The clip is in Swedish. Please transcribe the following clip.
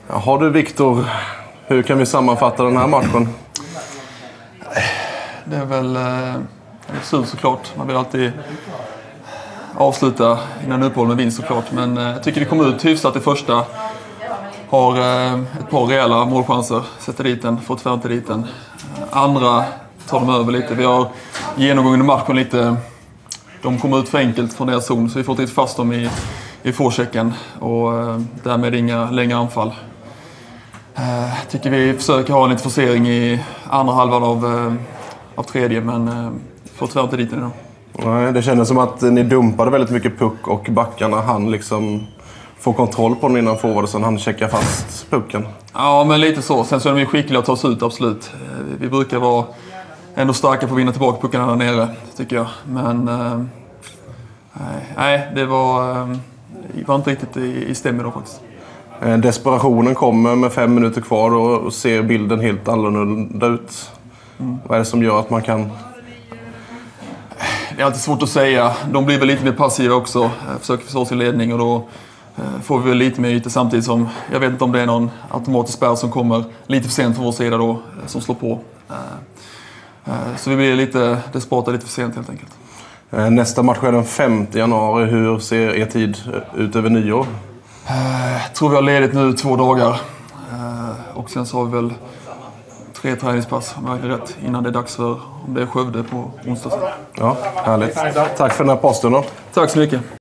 Jaha du Viktor, hur kan vi sammanfatta den här matchen? Det är väl surt såklart. Man vill alltid avsluta innan uppehåll med vinst såklart. Men jag tycker vi kom ut hyfsat i första. Har ett par rejäla målchanser. Sätter dit den, får tvärnt dit den. Andra tar de över lite. Vi har genomgången i matchen lite. De kommer ut för enkelt från deras zon. Så vi får inte fast dem i forechecken. Och därmed inga längre anfall. Tycker vi försöker ha en lite forcering i andra halvan av tredje. Men får tyvärr inte dit den idag. Nej, det kändes som att ni dumpade väldigt mycket puck och backarna hann liksom få kontroll på den innan forwardsen. Han checkar fast pucken. Ja, men lite så. Sen så är de ju skickliga att ta oss ut, absolut. Vi brukar vara ändå starka på att vinna tillbaka puckarna där nere, tycker jag. Men nej, det var inte riktigt i stämmer då faktiskt. Desperationen kommer med 5 minuter kvar och ser bilden helt annorlunda ut. Vad är det som gör att man kan... Det är alltid svårt att säga. De blir väl lite mer passiva också. Försöker förstå sin ledning och då får vi väl lite mer ytor samtidigt som... Jag vet inte om det är någon automatisk spärr som kommer lite för sent från vår sida då, som slår på. Så vi blir lite desperata lite för sent helt enkelt. Nästa match är den 5 januari. Hur ser er tid ut över nyår? Jag tror vi har ledigt nu 2 dagar. Och sen så har vi väl 3 träningspass, om jag är rätt, innan det är dags för om det är Skövde på onsdag. Ja, härligt. Tack för den här posten då. Tack så mycket.